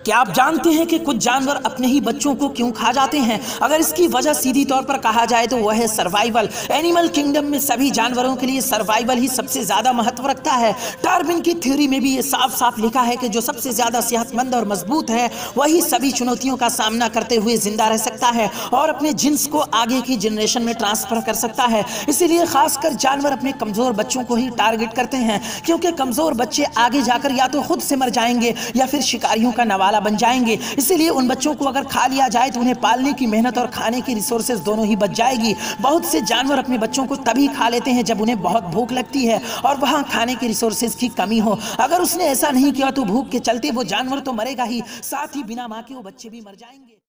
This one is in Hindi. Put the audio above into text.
क्या आप जानते हैं कि कुछ जानवर अपने ही बच्चों को क्यों खा जाते हैं? अगर इसकी वजह सीधी तौर पर कहा जाए तो वह है सर्वाइवल। एनिमल किंगडम में सभी जानवरों के लिए सर्वाइवल ही सबसे ज्यादा महत्व रखता है। डार्विन की थ्योरी में भी ये साफ साफ लिखा है कि जो सबसे ज्यादा सेहतमंद और मजबूत है वही सभी चुनौतियों का सामना करते हुए जिंदा रह सकता है और अपने जिन्स को आगे की जनरेशन में ट्रांसफर कर सकता है। इसीलिए खासकर जानवर अपने कमजोर बच्चों को ही टारगेट करते हैं, क्योंकि कमजोर बच्चे आगे जाकर या तो खुद से मर जाएंगे या फिर शिकारियों का नवाला बन जाएंगे। इसीलिए उन बच्चों को अगर खा लिया जाए तो उन्हें पालने की मेहनत और खाने की रिसोर्सेज दोनों ही बच जाएगी। बहुत से जानवर अपने बच्चों को तभी खा लेते हैं जब उन्हें बहुत भूख लगती है और वहां खाने की रिसोर्सेज की कमी हो। अगर उसने ऐसा नहीं किया तो भूख के चलते वो जानवर तो मरेगा ही, साथ ही बिना मां के वो बच्चे भी मर जाएंगे।